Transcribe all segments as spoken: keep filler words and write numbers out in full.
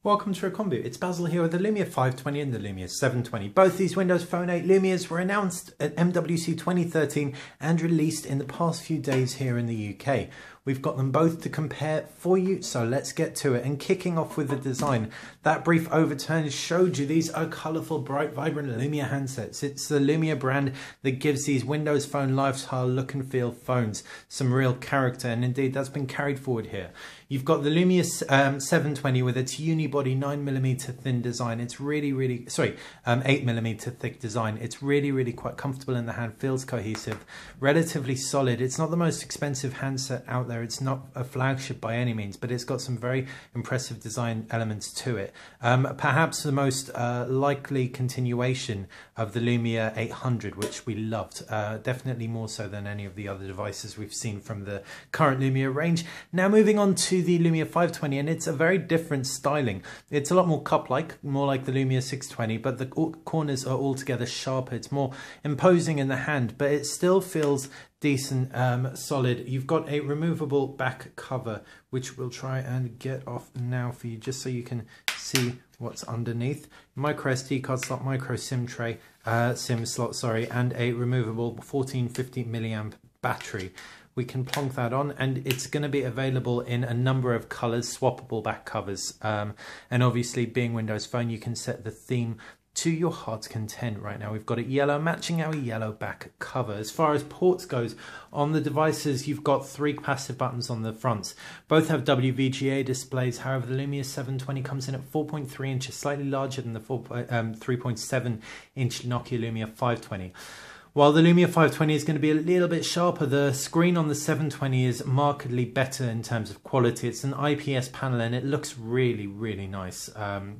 Welcome to Recombu. It's Basil here with the Lumia five twenty and the Lumia seven twenty. Both these Windows Phone eight Lumias were announced at M W C twenty thirteen and released in the past few days here in the U K. We've got them both to compare for you, so let's get to it. And kicking off with the design, that brief overturn showed you these are colourful, bright, vibrant Lumia handsets. It's the Lumia brand that gives these Windows Phone lifestyle look and feel phones some real character, and indeed that's been carried forward here. You've got the Lumia um, seven twenty with its unibody nine millimeter thin design. It's really, really, sorry, um, eight millimeter thick design. It's really, really quite comfortable in the hand, feels cohesive, relatively solid. It's not the most expensive handset out there. It's not a flagship by any means, but it's got some very impressive design elements to it. Um, perhaps the most uh, likely continuation of the Lumia eight hundred, which we loved, uh, definitely more so than any of the other devices we've seen from the current Lumia range. Now moving on to the Lumia five twenty, and it's a very different styling. It's a lot more cup-like, more like the Lumia six twenty, but the corners are altogether sharper. It's more imposing in the hand, but it still feels decent, um, solid. You've got a removable back cover, which we'll try and get off now for you, just so you can see what's underneath. Micro S D card slot, micro SIM tray, uh, SIM slot, sorry, and a removable fourteen fifty milliamp battery. We can plonk that on, and it's going to be available in a number of colors, swappable back covers. Um, and obviously, being Windows Phone, you can set the theme to your heart's content. Right now we've got it yellow, matching our yellow back cover. As far as ports goes, on the devices you've got three passive buttons on the fronts. Both have W V G A displays. However, the Lumia seven twenty comes in at four point three inches, slightly larger than the um, three point seven inch Nokia Lumia five twenty. While the Lumia five twenty is going to be a little bit sharper, the screen on the seven twenty is markedly better in terms of quality. It's an I P S panel and it looks really, really nice. Um,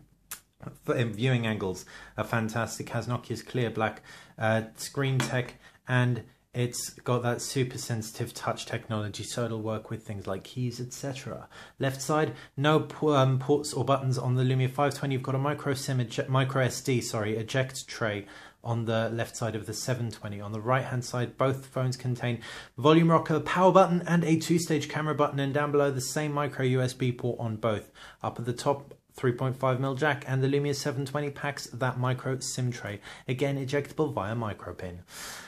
viewing angles are fantastic. Has Nokia's clear black uh, screen tech, and it's got that super sensitive touch technology, so it'll work with things like keys, et cetera. Left side, no um, ports or buttons on the Lumia five twenty. You've got a micro SIM, micro S D, sorry, eject tray on the left side of the seven twenty. On the right hand side, both phones contain volume rocker, power button, and a two-stage camera button, and down below the same micro U S B port on both. Up at the top, three point five millimeter jack, and the Lumia seven twenty packs that micro SIM tray, again ejectable via micro pin.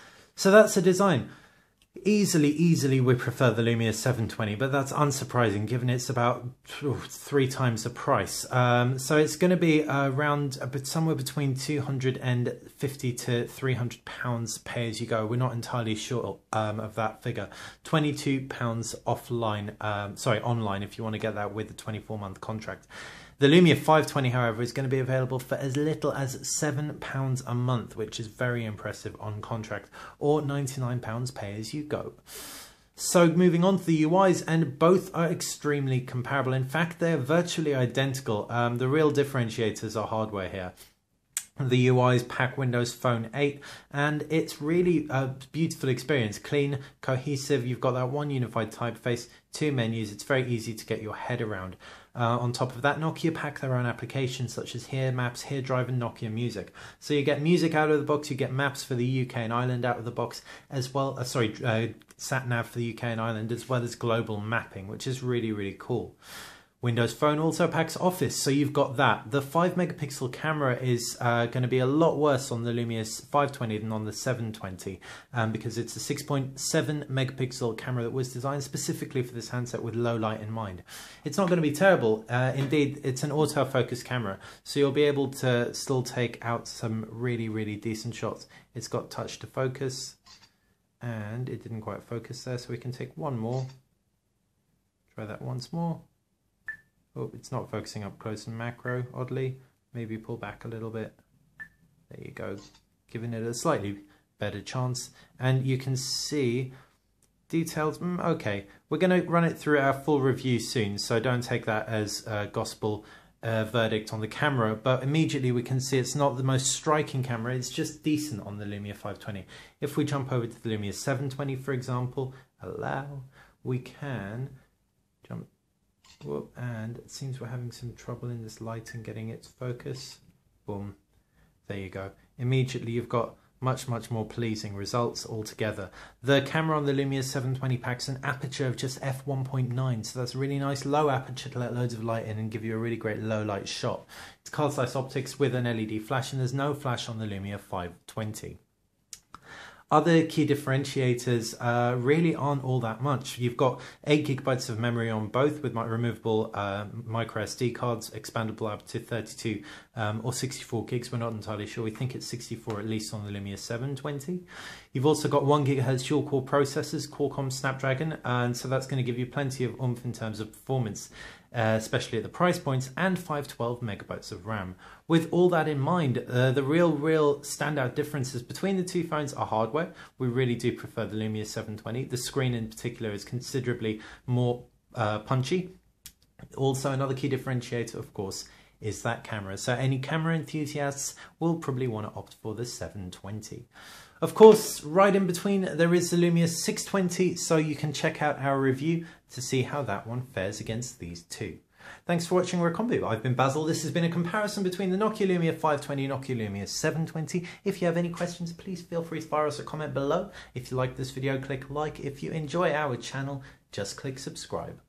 So that's the design. Easily, easily we prefer the Lumia seven twenty, but that's unsurprising given it's about three times the price. Um, so it's going to be around somewhere between two hundred fifty to three hundred pounds pay as you go. We're not entirely sure um, of that figure. twenty-two pounds offline, um, sorry, online if you want to get that with the twenty-four month contract. The Lumia five twenty, however, is going to be available for as little as seven pounds a month, which is very impressive on contract, or ninety-nine pounds pay as you go. So moving on to the U Is, and both are extremely comparable. In fact, they're virtually identical. Um, the real differentiators are hardware here. The U Is pack Windows Phone eight, and it's really a beautiful experience. Clean, cohesive, you've got that one unified typeface, two menus, it's very easy to get your head around. Uh, on top of that, Nokia pack their own applications such as Here Maps, Here Drive, and Nokia Music. So you get music out of the box, you get maps for the U K and Ireland out of the box, as well, uh, sorry, uh, sat nav for the U K and Ireland, as well as global mapping, which is really, really cool. Windows Phone also packs Office, so you've got that. The five megapixel camera is uh, going to be a lot worse on the Lumia five twenty than on the seven twenty, um, because it's a six point seven megapixel camera that was designed specifically for this handset with low light in mind. It's not going to be terrible. Uh, indeed, it's an autofocus camera, so you'll be able to still take out some really, really decent shots. It's got touch to focus, and it didn't quite focus there, so we can take one more. Try that once more. Oh, it's not focusing up close and macro, oddly. Maybe pull back a little bit. There you go, giving it a slightly better chance. And you can see details. Mm, okay, we're going to run it through our full review soon, so don't take that as a gospel uh, verdict on the camera. But immediately we can see it's not the most striking camera, it's just decent on the Lumia five twenty. If we jump over to the Lumia seven twenty, for example, allow, we can jump. Whoop, and it seems we're having some trouble in this lighting getting its focus. Boom, there you go. Immediately you've got much, much more pleasing results altogether. The camera on the Lumia seven twenty packs an aperture of just f one point nine, so that's a really nice low aperture to let loads of light in and give you a really great low light shot. It's card slice optics with an L E D flash, and there's no flash on the Lumia five twenty. Other key differentiators uh, really aren't all that much. You've got eight gigabytes of memory on both with my removable uh, micro S D cards, expandable up to thirty-two um, or sixty-four gigs. We're not entirely sure. We think it's sixty-four at least on the Lumia seven twenty. You've also got one gigahertz dual core processors, Qualcomm Snapdragon, and so that's going to give you plenty of oomph in terms of performance, uh, especially at the price points, and five twelve megabytes of RAM. With all that in mind, uh, the real, real standout differences between the two phones are hardware. We really do prefer the Lumia seven twenty. The screen in particular is considerably more uh, punchy. Also, another key differentiator, of course, is that camera. So any camera enthusiasts will probably want to opt for the seven twenty. Of course, right in between, there is the Lumia six twenty, so you can check out our review to see how that one fares against these two. Thanks for watching Recombu. I've been Basil. This has been a comparison between the Nokia Lumia five twenty and Nokia Lumia seven twenty. If you have any questions, please feel free to fire us a comment below. If you like this video, click like. If you enjoy our channel, just click subscribe.